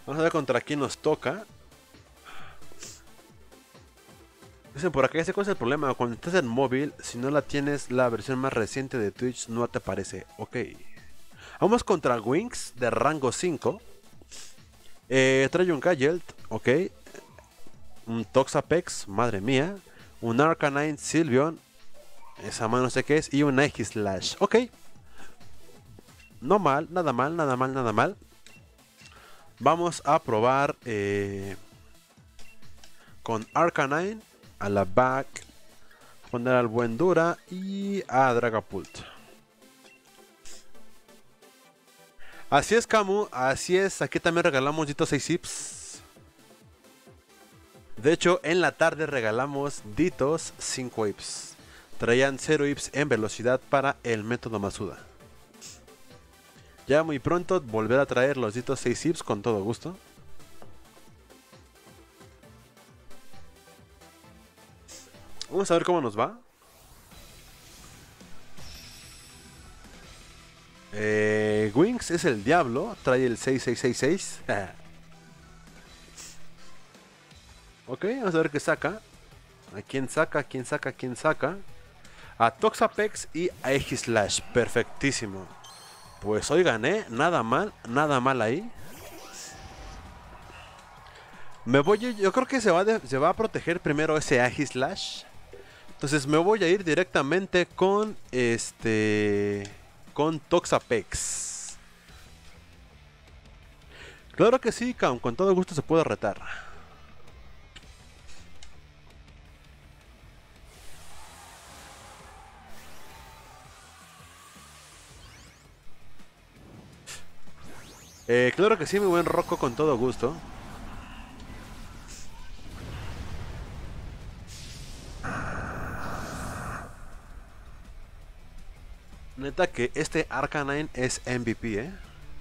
Vamos a ver contra quién nos toca. Dicen por acá, ¿cuál es el problema? Cuando estás en móvil, si no la tienes la versión más reciente de Twitch, no te aparece. Ok. Vamos contra Wings de rango 5. Trae un Gadget, ok. Un Toxapex, madre mía. Un Arcanine Sylveon, esa mano no sé qué es. Y un Aegislash, ok. No mal, nada mal, nada mal, nada mal. Vamos a probar con Arcanine a la back. Poner al buen Dura y a Dragapult. Así es, Camu, así es. Aquí también regalamos Dito 6 Ips. De hecho, en la tarde regalamos Ditos 5 Ips. Traían 0 Ips en velocidad para el método Masuda. Ya muy pronto volver a traer los Ditos 6 Ips con todo gusto. Vamos a ver cómo nos va. Wings es el diablo, trae el 6666. Ok, vamos a ver qué saca. ¿A quién saca? ¿A quién saca? ¿A quién saca? A Toxapex y a Aegislash. Perfectísimo. Pues hoy gané, nada mal ahí. Me voy, yo creo que se va a proteger primero ese Aegislash. Entonces me voy a ir directamente con con Toxapex. Claro que sí, con todo gusto se puede retar. Claro que sí, mi buen Rocco, con todo gusto. Neta que este Arcanine es MVP, ¿eh?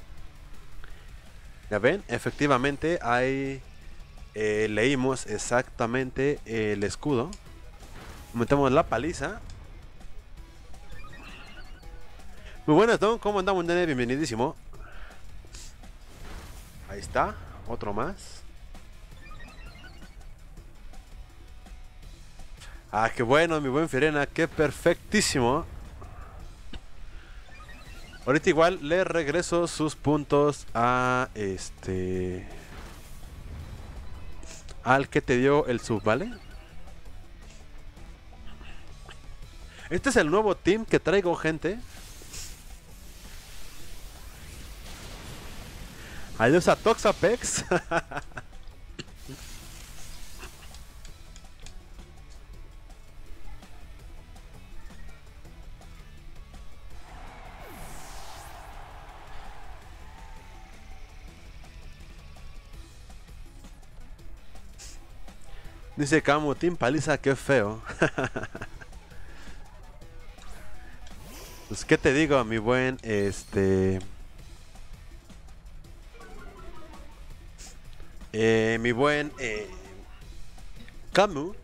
Ya ven, efectivamente ahí leímos exactamente el escudo. Metemos la paliza. Muy buenas, Don, ¿cómo andamos, nene? Bienvenidísimo. Ahí está, otro más. Ah, qué bueno, mi buen Firena, qué perfectísimo. Ahorita igual le regreso sus puntos a al que te dio el sub, ¿vale? Este es el nuevo team que traigo, gente. Adiós a Toxapex. Dice Camu, Team Paliza, qué feo. Pues qué te digo, mi buen mi buen Camu.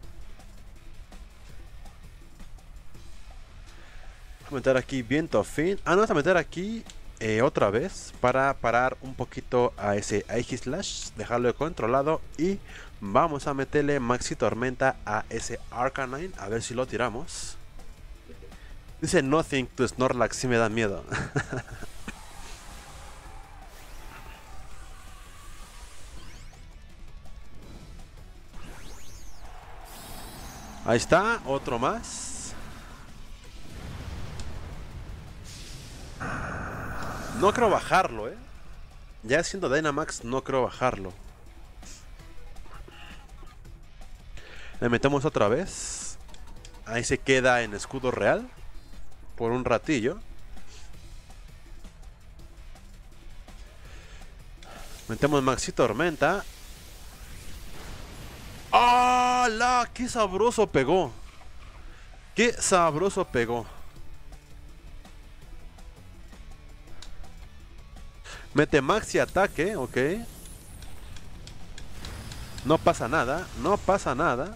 Voy a meter aquí viento fin. Ah, no, vamos a meter aquí otra vez para parar un poquito a ese Aegislash, dejarlo controlado y vamos a meterle Maxi Tormenta a ese Arcanine, a ver si lo tiramos. Dice Nothing to Snorlax, si me da miedo. Ahí está, otro más. No creo bajarlo, Ya siendo Dynamax, no creo bajarlo. Le metemos otra vez. Ahí se queda en escudo real. Por un ratillo. Metemos Maxi Tormenta. ¡Hala! ¡Qué sabroso pegó! ¡Qué sabroso pegó! Mete Maxi ataque, ok. No pasa nada, no pasa nada.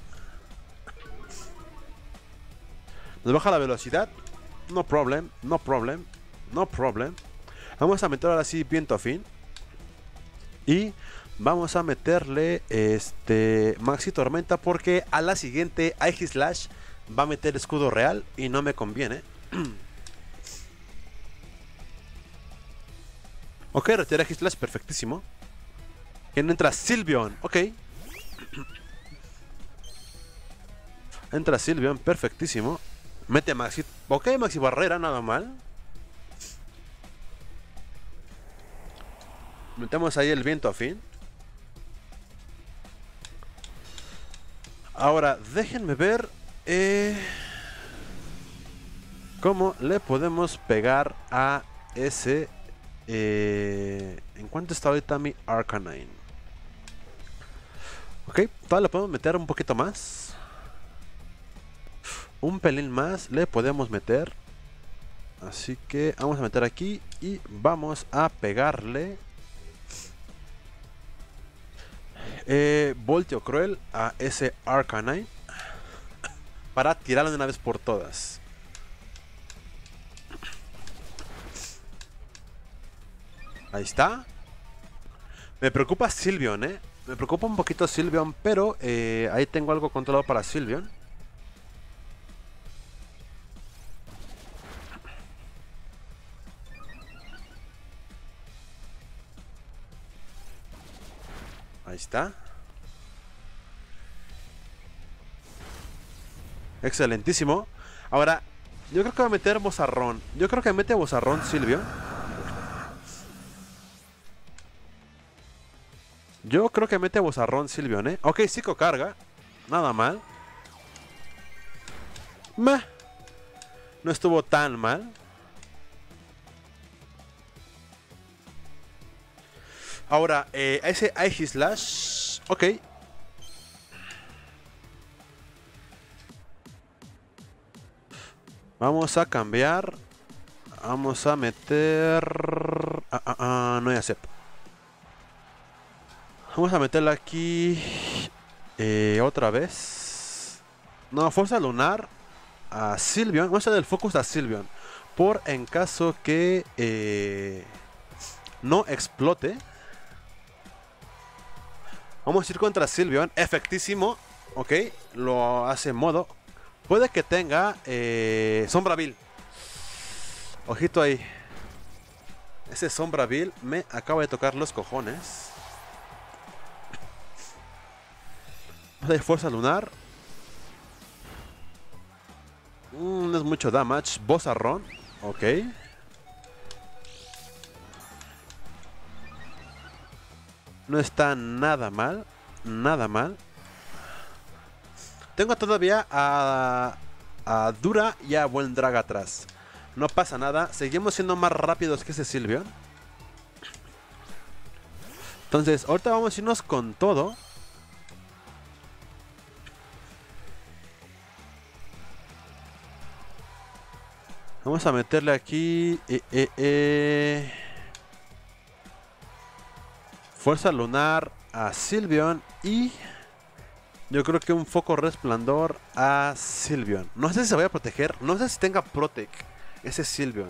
Nos baja la velocidad. No problem, no problem, no problem. Vamos a meter ahora sí viento fin. Y vamos a meterle Maxi Tormenta porque a la siguiente Aegislash va a meter escudo real y no me conviene. Ok, retira Aegislash, perfectísimo. ¿Quién entra? Sylveon, ok. Entra Sylveon, perfectísimo. Mete Maxi. Ok, Maxi Barrera, nada mal. Metemos ahí el viento afín. Ahora, déjenme ver cómo le podemos pegar a ese. ¿En cuánto está ahorita mi Arcanine? Ok, todavía le podemos meter un poquito más. Un pelín más le podemos meter. Así que vamos a meter aquí y vamos a pegarle Voltio Cruel a ese Arcanine para tirarlo de una vez por todas. Ahí está. Me preocupa Sylveon, me preocupa un poquito Sylveon, pero ahí tengo algo controlado para Sylveon. Ahí está. Excelentísimo. Ahora, yo creo que va a meter Bozarrón. Yo creo que mete Bozarrón Sylveon. Yo creo que mete Bozarrón Sylveon, Ok, psicocarga. Nada mal. Meh. No estuvo tan mal. Ahora, ese Aegislash. Ok. Vamos a cambiar. Vamos a meter. No hay acep. Vamos a meterla aquí. Otra vez. No, fuerza lunar a Sylveon. Vamos a dar el focus a Sylveon. Por en caso que no explote. Vamos a ir contra Sylveon. Efectísimo. Ok. Lo hace en modo. Puede que tenga Sombrabil. Ojito ahí. Ese Sombrabil me acaba de tocar los cojones. De fuerza lunar. No es mucho damage. Bozarrón. Ok. No está nada mal. Nada mal. Tengo todavía a Dura y a Buen Drag atrás. No pasa nada. Seguimos siendo más rápidos que ese Sylveon. Entonces, ahorita vamos a irnos con todo. Vamos a meterle aquí fuerza lunar a Sylveon y yo creo que un foco resplandor a Sylveon. No sé si se vaya a proteger, no sé si tenga Protect ese Sylveon.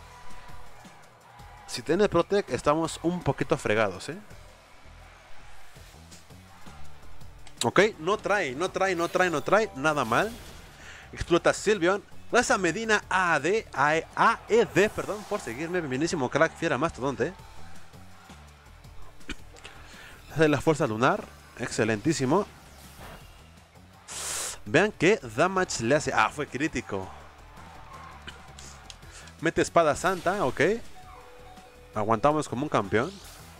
Si tiene Protect estamos un poquito fregados, Ok, no trae, nada mal. Explota Sylveon. Gracias a Medina AED, perdón, por seguirme. Bienvenísimo crack, fiera mastodonte. Hace la fuerza lunar. Excelentísimo. Vean qué damage le hace. Fue crítico. Mete espada santa, ok. Aguantamos como un campeón.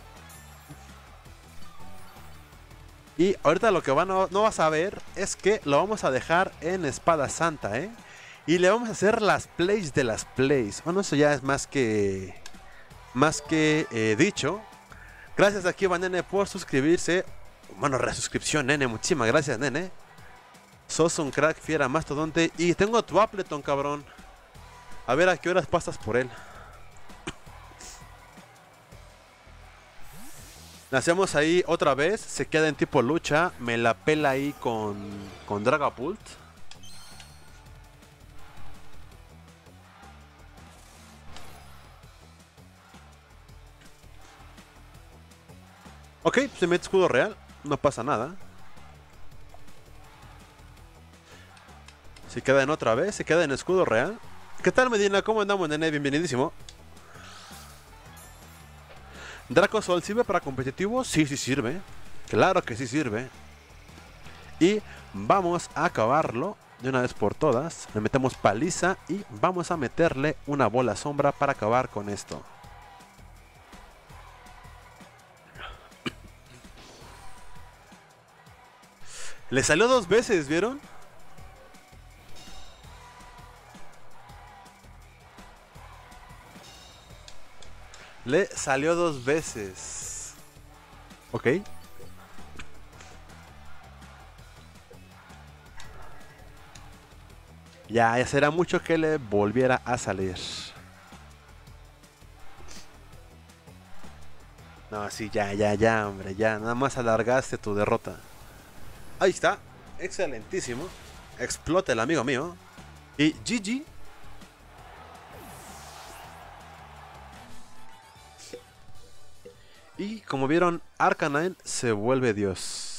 Y ahorita lo que no vas a ver es que lo vamos a dejar en espada santa, Y le vamos a hacer las plays de las plays. Bueno, eso ya es más que dicho. Gracias aquí va Nene por suscribirse. Bueno, resuscripción, Nene. Muchísimas gracias, Nene. Sos un crack, fiera, mastodonte. Y tengo tu Appleton, cabrón. A ver a qué horas pasas por él. Le hacemos ahí otra vez. Se queda en tipo lucha. Me la pela ahí con Dragapult. Ok, se mete escudo real. No pasa nada. Se queda en otra vez. Se queda en escudo real. ¿Qué tal, Medina? ¿Cómo andamos, nene? Bienvenidísimo. ¿Draco Sol sirve para competitivo? Sí, sí sirve. Claro que sí sirve. Y vamos a acabarlo de una vez por todas. Le metemos paliza y vamos a meterle una bola sombra para acabar con esto. Le salió 2 veces, ¿vieron? Le salió 2 veces. Ok. Ya será mucho que le volviera a salir. No, sí, ya, hombre, ya. Nada más alargaste tu derrota. Ahí está. Excelentísimo. Explota el amigo mío. Y GG. Y como vieron, Arcanine se vuelve Dios.